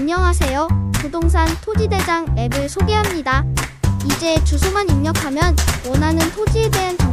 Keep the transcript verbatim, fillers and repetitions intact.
안녕하세요. 부동산 토지대장 앱을 소개합니다. 이제 주소만 입력하면 원하는 토지에 대한 정보를